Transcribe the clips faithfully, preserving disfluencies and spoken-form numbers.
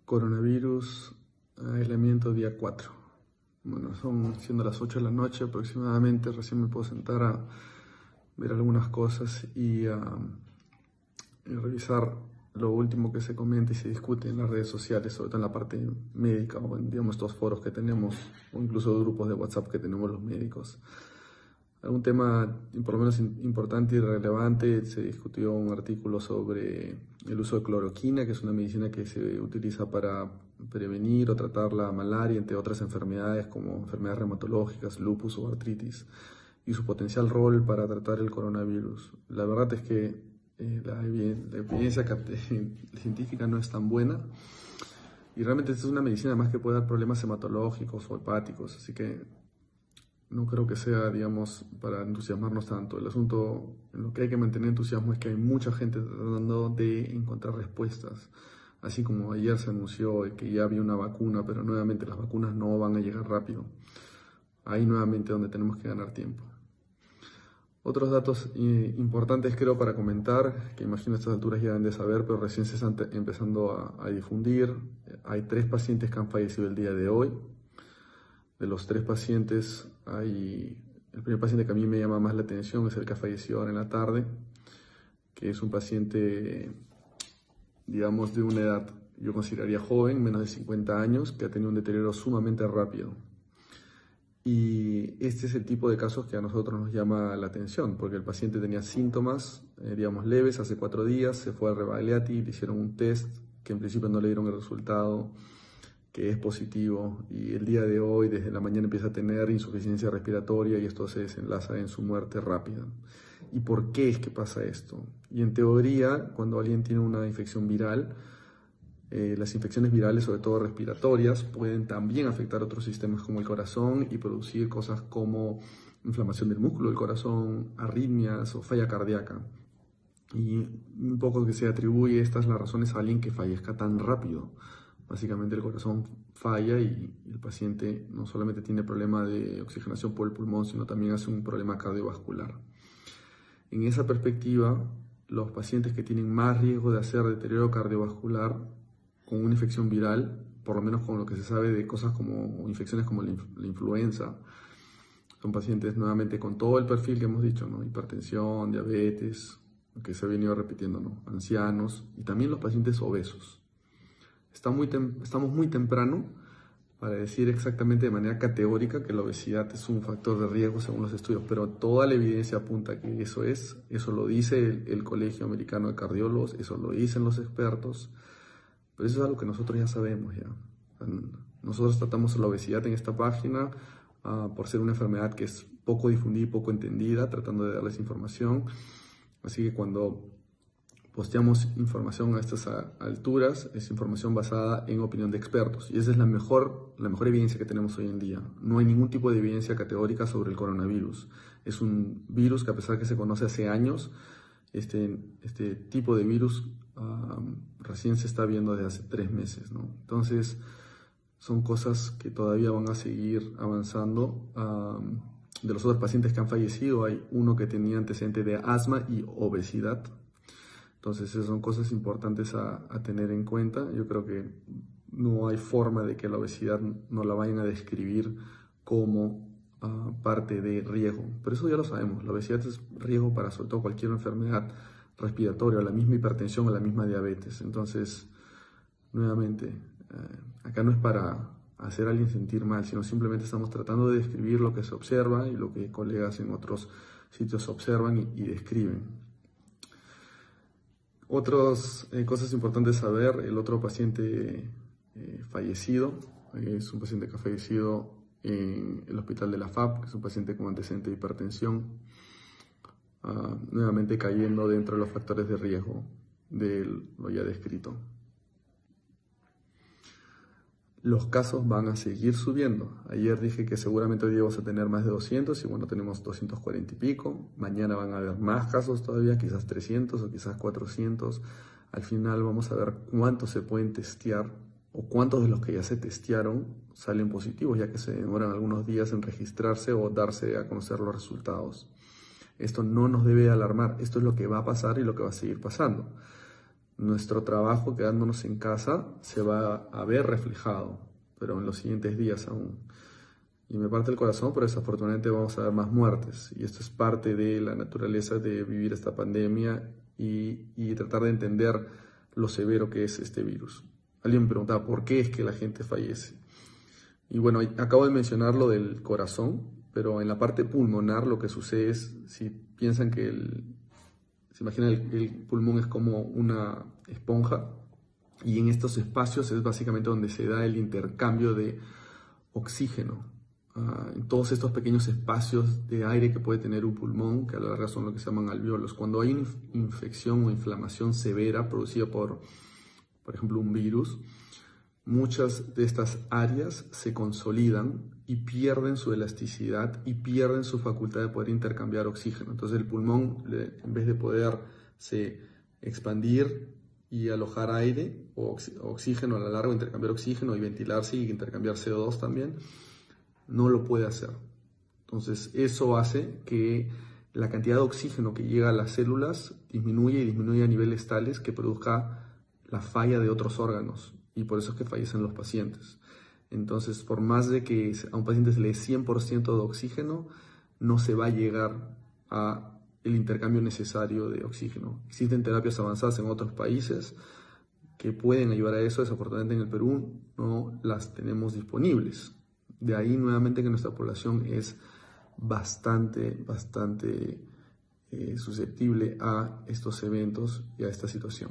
Coronavirus, aislamiento día cuatro. Bueno, son siendo las ocho de la noche aproximadamente, recién me puedo sentar a ver algunas cosas y a, y revisar lo último que se comenta y se discute en las redes sociales, sobre todo en la parte médica o en, digamos, estos foros que tenemos o incluso grupos de WhatsApp que tenemos los médicos. Algún tema por lo menos importante y relevante, se discutió un artículo sobre el uso de cloroquina, que es una medicina que se utiliza para prevenir o tratar la malaria, entre otras enfermedades como enfermedades reumatológicas, lupus o artritis, y su potencial rol para tratar el coronavirus. La verdad es que eh, la, la evidencia científica no es tan buena, y realmente esta es una medicina más que puede dar problemas hematológicos o hepáticos, así que no creo que sea, digamos, para entusiasmarnos tanto. El asunto en lo que hay que mantener entusiasmo es que hay mucha gente tratando de encontrar respuestas. Así como ayer se anunció que ya había una vacuna, pero nuevamente las vacunas no van a llegar rápido. Ahí nuevamente donde tenemos que ganar tiempo. Otros datos eh, importantes creo para comentar, que imagino a estas alturas ya deben de saber, pero recién se están empezando a, a difundir. Hay tres pacientes que han fallecido el día de hoy. De los tres pacientes, hay el primer paciente que a mí me llama más la atención es el que ha fallecido ahora en la tarde, que es un paciente, digamos, de una edad, yo consideraría joven, menos de cincuenta años, que ha tenido un deterioro sumamente rápido. Y este es el tipo de casos que a nosotros nos llama la atención, porque el paciente tenía síntomas, eh, digamos, leves hace cuatro días, se fue al Rebagliati, le hicieron un test que en principio no le dieron el resultado, que es positivo, y el día de hoy desde la mañana empieza a tener insuficiencia respiratoria y esto se desenlaza en su muerte rápida. ¿Y por qué es que pasa esto? Y en teoría, cuando alguien tiene una infección viral, eh, las infecciones virales, sobre todo respiratorias, pueden también afectar otros sistemas como el corazón y producir cosas como inflamación del músculo del corazón, arritmias o falla cardíaca. Y un poco que se atribuye estas las razones a alguien que fallezca tan rápido. Básicamente el corazón falla y el paciente no solamente tiene problema de oxigenación por el pulmón, sino también hace un problema cardiovascular. En esa perspectiva, los pacientes que tienen más riesgo de hacer deterioro cardiovascular con una infección viral, por lo menos con lo que se sabe de cosas como infecciones como la, inf la influenza, son pacientes nuevamente con todo el perfil que hemos dicho, ¿no? Hipertensión, diabetes, que se ha venido repitiendo, ¿no? Ancianos y también los pacientes obesos. Está muy estamos muy temprano para decir exactamente de manera categórica que la obesidad es un factor de riesgo según los estudios, pero toda la evidencia apunta a que eso es, eso lo dice el, el Colegio Americano de Cardiólogos, eso lo dicen los expertos, pero eso es algo que nosotros ya sabemos ya. Nosotros tratamos la obesidad en esta página uh, por ser una enfermedad que es poco difundida y poco entendida, tratando de darles información, así que cuando posteamos información a estas alturas, es información basada en opinión de expertos. Y esa es la mejor, la mejor evidencia que tenemos hoy en día. No hay ningún tipo de evidencia categórica sobre el coronavirus. Es un virus que, a pesar que se conoce hace años, este, este tipo de virus um, recién se está viendo desde hace tres meses, ¿no? Entonces, son cosas que todavía van a seguir avanzando. Um, de los otros pacientes que han fallecido, hay uno que tenía antecedente de asma y obesidad. Entonces, esas son cosas importantes a, a tener en cuenta. Yo creo que no hay forma de que la obesidad no la vayan a describir como uh, parte de riesgo. Pero eso ya lo sabemos. La obesidad es riesgo para, sobre todo, cualquier enfermedad respiratoria, o la misma hipertensión o la misma diabetes. Entonces, nuevamente, uh, acá no es para hacer a alguien sentir mal, sino simplemente estamos tratando de describir lo que se observa y lo que colegas en otros sitios observan y, y describen. Otras eh, cosas importantes saber, el otro paciente eh, fallecido, eh, es un paciente que ha fallecido en el hospital de la F A P, que es un paciente con antecedente de hipertensión, uh, nuevamente cayendo dentro de los factores de riesgo de lo ya descrito. Los casos van a seguir subiendo. Ayer dije que seguramente hoy vamos a tener más de doscientos y bueno, tenemos doscientos cuarenta y pico. Mañana van a haber más casos todavía, quizás trescientos o quizás cuatrocientos. Al final vamos a ver cuántos se pueden testear o cuántos de los que ya se testearon salen positivos, ya que se demoran algunos días en registrarse o darse a conocer los resultados. Esto no nos debe alarmar, esto es lo que va a pasar y lo que va a seguir pasando. nuestro trabajo quedándonos en casa se va a ver reflejado, pero en los siguientes días aún. Y me parte el corazón, pero desafortunadamente vamos a ver más muertes. Y esto es parte de la naturaleza de vivir esta pandemia y, y tratar de entender lo severo que es este virus. Alguien me preguntaba, ¿por qué es que la gente fallece? Y bueno, acabo de mencionar lo del corazón, pero en la parte pulmonar lo que sucede es, si piensan que el, se imaginan el, el pulmón es como una esponja, y en estos espacios es básicamente donde se da el intercambio de oxígeno. Uh, en todos estos pequeños espacios de aire que puede tener un pulmón, que a la larga son lo que se llaman alvéolos. Cuando hay inf infección o inflamación severa producida por, por ejemplo, un virus, muchas de estas áreas se consolidan y pierden su elasticidad y pierden su facultad de poder intercambiar oxígeno. Entonces el pulmón, en vez de poderse expandir y alojar aire o oxígeno a la larga, intercambiar oxígeno y ventilarse y intercambiar C O dos también, no lo puede hacer. Entonces eso hace que la cantidad de oxígeno que llega a las células disminuye y disminuye a niveles tales que produzca la falla de otros órganos, y por eso es que fallecen los pacientes. Entonces, por más de que a un paciente se le dé cien por ciento de oxígeno, no se va a llegar a el intercambio necesario de oxígeno. Existen terapias avanzadas en otros países que pueden ayudar a eso. Desafortunadamente en el Perú no las tenemos disponibles. De ahí nuevamente que nuestra población es bastante, bastante eh, susceptible a estos eventos y a esta situación.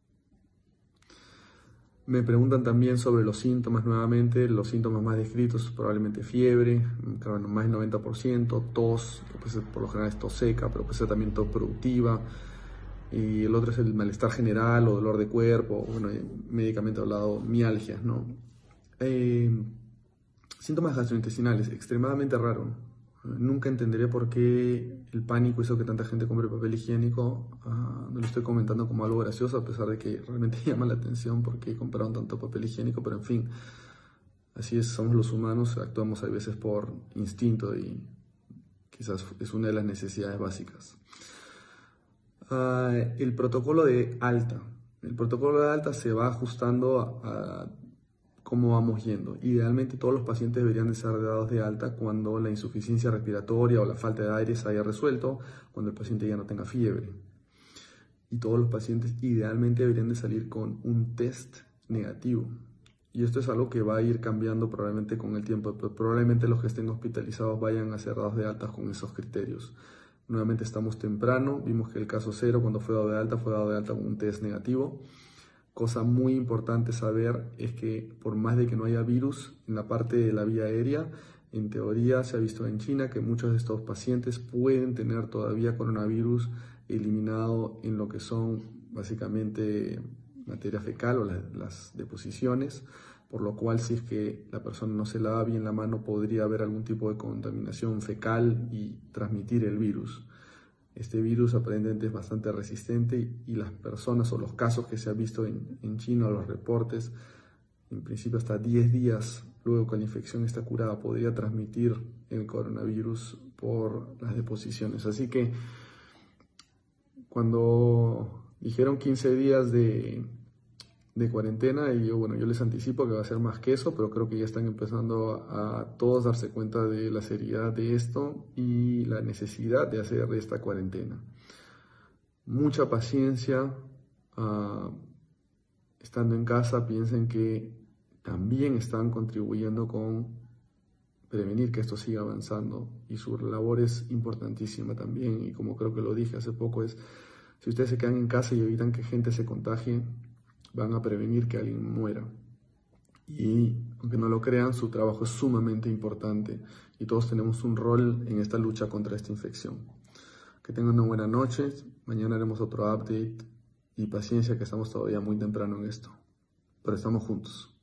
Me preguntan también sobre los síntomas nuevamente. Los síntomas más descritos probablemente fiebre, claro, más del noventa por ciento, tos, que puede ser, por lo general es tos seca, pero puede ser también tos productiva. Y el otro es el malestar general o dolor de cuerpo, bueno, médicamente hablado, mialgias, ¿no? Eh, Síntomas gastrointestinales, extremadamente raro. Nunca entenderé por qué el pánico hizo que tanta gente compre papel higiénico. Uh, no lo estoy comentando como algo gracioso, a pesar de que realmente llama la atención por qué compraron tanto papel higiénico, pero en fin, así es, somos los humanos, actuamos a veces por instinto y quizás es una de las necesidades básicas. Uh, el protocolo de alta. El protocolo de alta se va ajustando a, a cómo vamos yendo. Idealmente todos los pacientes deberían de ser dados de alta cuando la insuficiencia respiratoria o la falta de aire se haya resuelto, cuando el paciente ya no tenga fiebre. Y todos los pacientes idealmente deberían de salir con un test negativo. Y esto es algo que va a ir cambiando probablemente con el tiempo, pero probablemente los que estén hospitalizados vayan a ser dados de alta con esos criterios. Nuevamente estamos temprano, vimos que el caso cero cuando fue dado de alta fue dado de alta con un test negativo. Cosa muy importante saber es que por más de que no haya virus en la parte de la vía aérea, en teoría se ha visto en China que muchos de estos pacientes pueden tener todavía coronavirus eliminado en lo que son básicamente materia fecal o las, las deposiciones, por lo cual si es que la persona no se lava bien la mano podría haber algún tipo de contaminación fecal y transmitir el virus. Este virus aparentemente es bastante resistente y, y las personas o los casos que se han visto en, en China, los reportes, en principio hasta diez días luego que la infección está curada podría transmitir el coronavirus por las deposiciones. Así que cuando dijeron quince días de, de cuarentena, y yo, bueno, yo les anticipo que va a ser más que eso, pero creo que ya están empezando a, a todos darse cuenta de la seriedad de esto y la necesidad de hacer esta cuarentena. Mucha paciencia, uh, estando en casa, piensen que también están contribuyendo con prevenir que esto siga avanzando, y su labor es importantísima también, y como creo que lo dije hace poco, es si ustedes se quedan en casa y evitan que gente se contagie, van a prevenir que alguien muera. Y aunque no lo crean, su trabajo es sumamente importante y todos tenemos un rol en esta lucha contra esta infección. Que tengan una buena noche, mañana haremos otro update y paciencia que estamos todavía muy temprano en esto, pero estamos juntos.